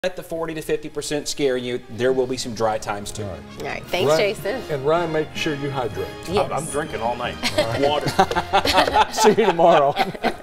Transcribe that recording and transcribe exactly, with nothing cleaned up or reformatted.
Let the forty to fifty percent scare you. There will be some dry times too. All right. All right. Thanks, Ryan, Jason. And Ryan, make sure you hydrate. Yes. I'm, I'm drinking all night. Water. See you tomorrow.